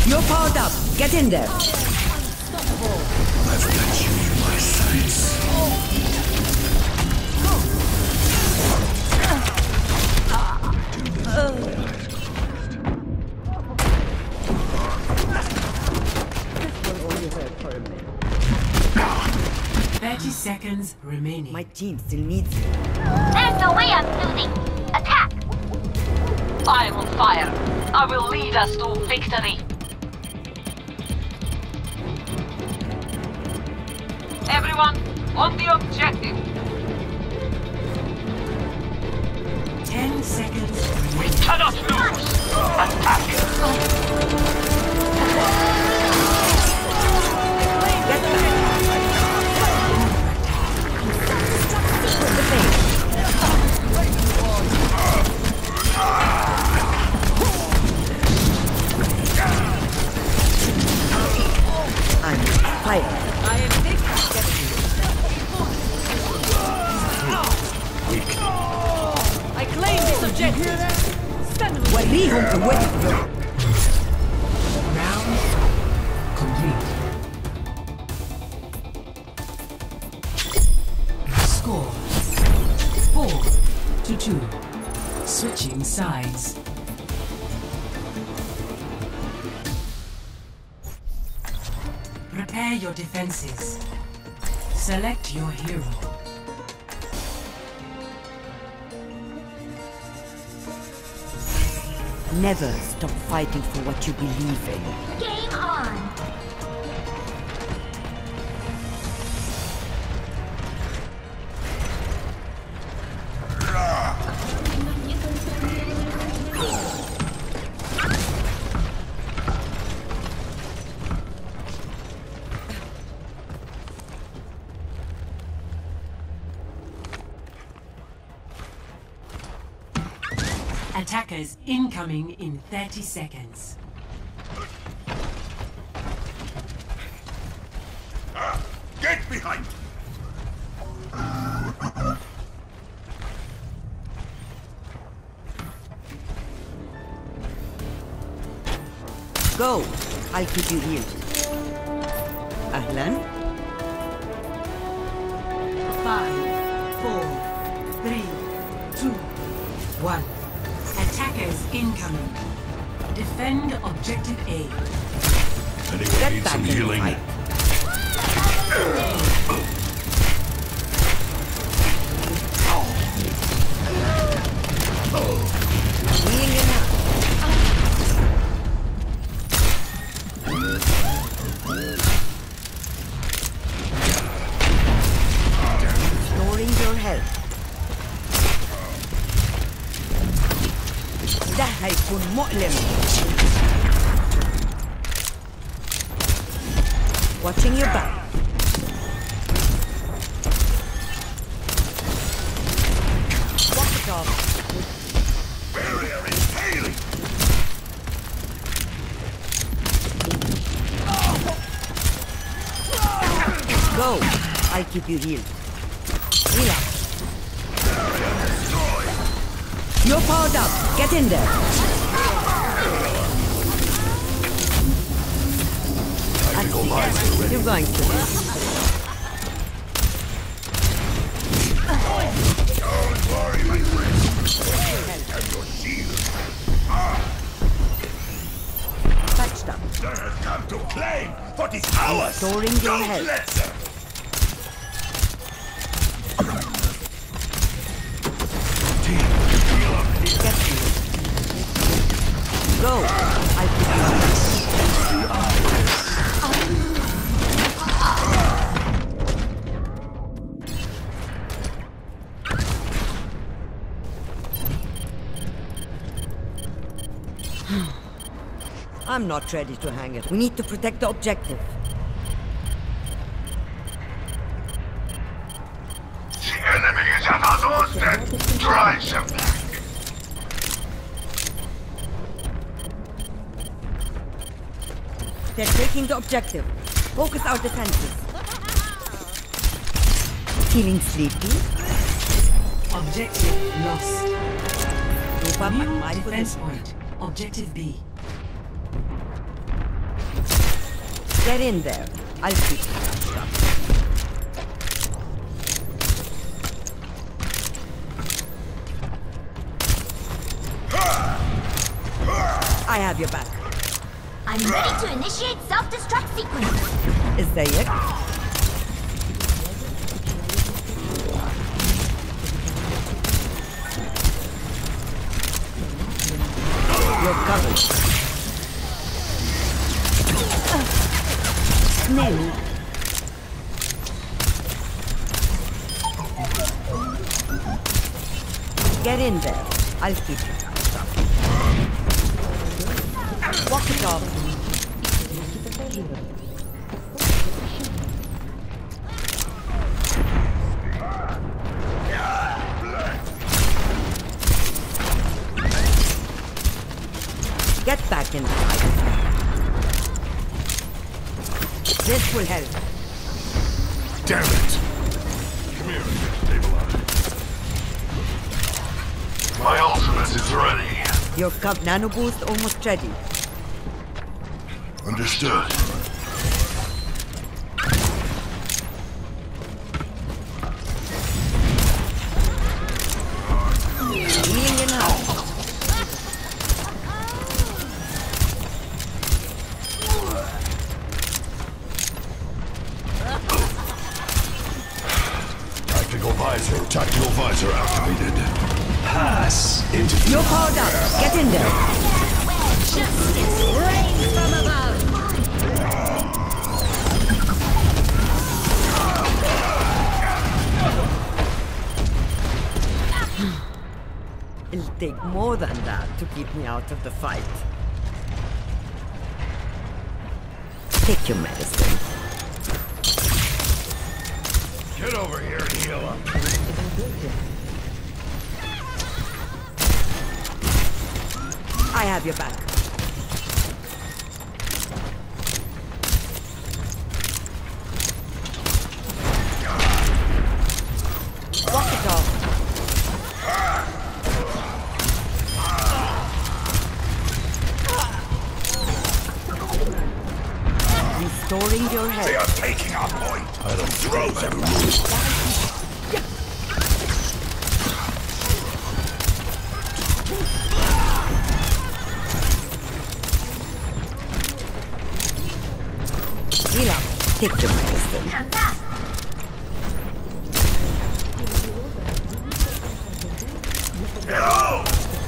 You're powered up. Get in there. I've got you in my sights. 30 seconds remaining. My team still needs you. There's no way I'm losing. Attack! I will fire. I will lead us to victory. Everyone, on the objective. 10 seconds We remaining. cannot lose. Attack! Get back. Put the thing. I'm fired. I am big. Get Weak. I claim this objective. وريهم قوتك. Round complete. Score 4-2. Switching sides. Prepare your defenses. Select your hero. Never stop fighting for what you believe in. Game on! Attackers incoming in 30 seconds. Get behind! Go. I'll keep you healed. Ahlan? 5, 4, 3, 2, 1. Attackers incoming. Defend objective A. Anyone Get need back some and healing? fight. Healing enough. Restoring your health. ده هيكون مؤلم. Watching your back. Walk it off. Barrier is failing! Go. I'll keep you healed. Relax. You're powered up. Get in there. You're going to. Don't worry, my friend. And your shield. Touched up. There has come to claim what is ours! Restoring your Don't health. let them! Team, heal up here. Get you. Go. I'll keep you healed. I'm not ready to hang it. We need to protect the objective. The enemy is at our doorstep. Drive them back. They're taking the objective. Focus our defenses. Feeling sleepy? Objective lost. Group up New and fight for defense this. point. Objective B. Get in there. I'll keep you. I have your back. I'm ready to initiate self-destruct sequence. Is there yet? You're covered. Snail. Get in there. I'll keep you. Walk it off. Get back in the fight. This will help. Damn it! Come here, stabilize. My ultimate is ready. Your Cub Nano Boost almost ready. Understood. Healing in house. Tactical visor activated. Pass into the... You're powered up. Get in there. Justice reigns from above. It'll take more than that to keep me out of the fight. Take your medicine. Get over here and heal up. I have your back. Walk it off. Restoring your health. They are taking our point. I don't throw them. Heal up. Take your medicine. Hello!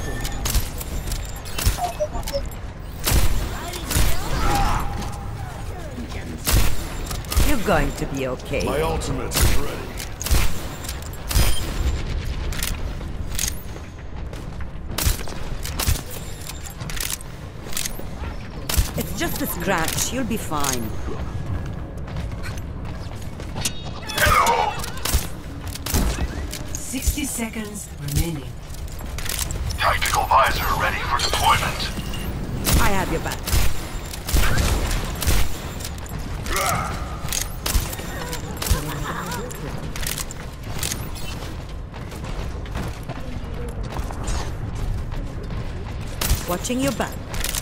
You're going to be okay. My ultimate is ready. It's just a scratch. You'll be fine. Hello! 60 seconds remaining. Tactical visor ready for deployment. I have your back. Watching your back.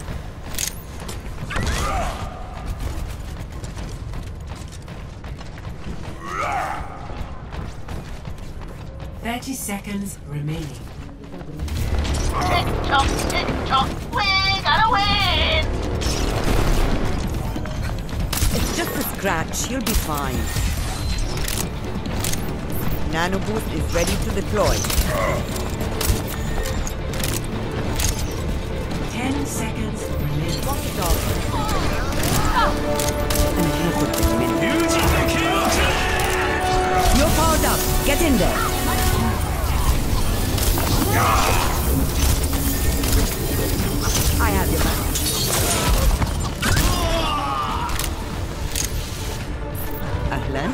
Seconds remaining. Tick tock, we gotta win! It's just a scratch. You'll be fine. Nano Boost is ready to deploy. 10 seconds remaining. Walk it off. And here's what this minute. You're powered up. Get in there. I have your back. Ahlan.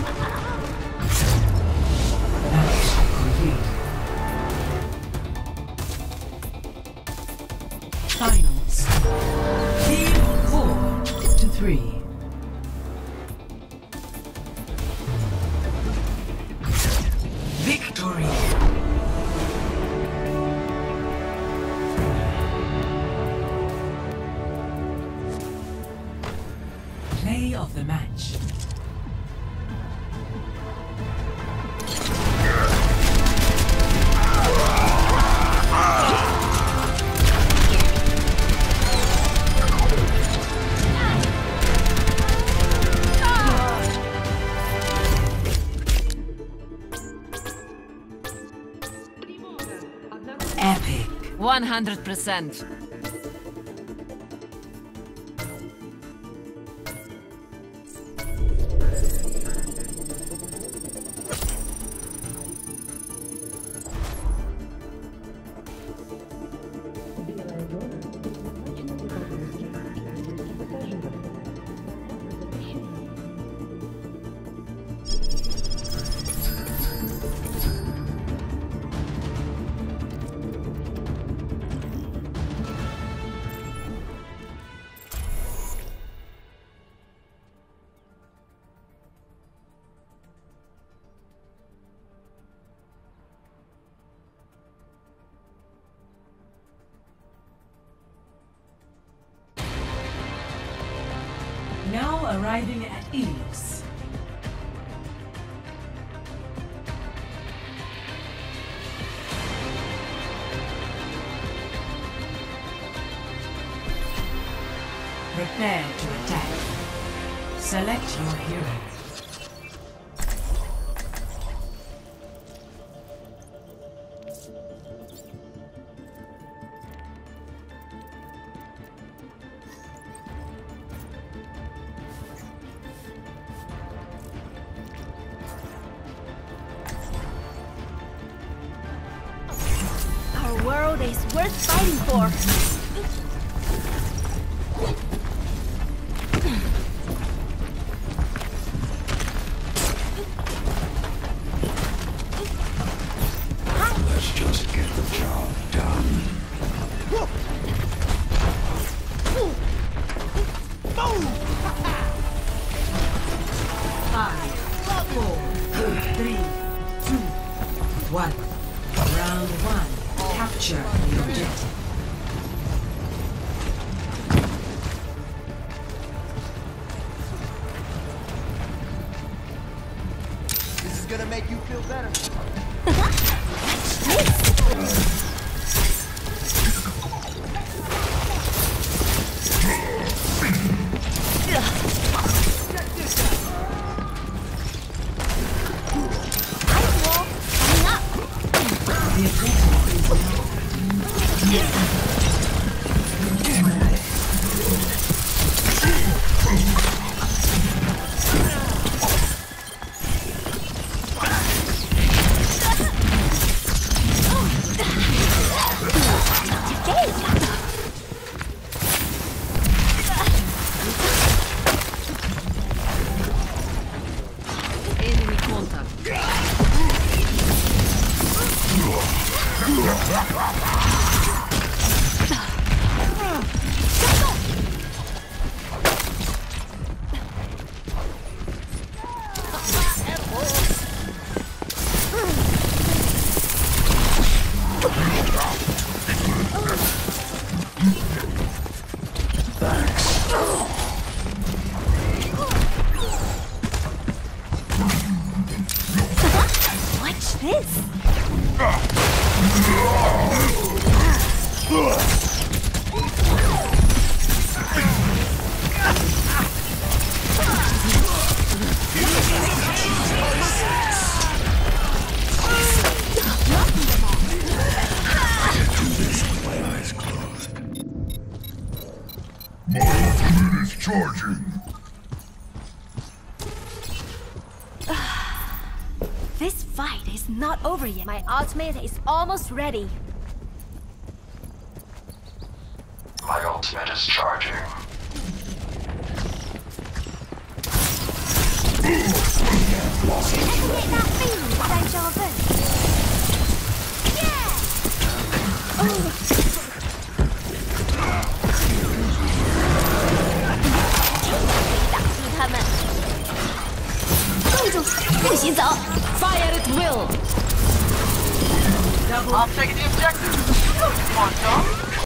Finals. Team 4-3. Victory. Play Play of the match. Epic. 100%. Now arriving at Ilios. Prepare to attack. Select your hero. Our world is worth fighting for. Let's just get the job done. Five, 4, 3, 2, 1. Round 1. Capture the objective. This is gonna make you feel better. The objective is Enemy contact. Watch this. My eyes closed. My ultimate is charging. This fight is not over yet. My ultimate is almost ready. My ultimate is charging. Activate that feeling, 在这份。打击他们。冻住，不许走。 Fire at will. I'm taking the objective. Want some?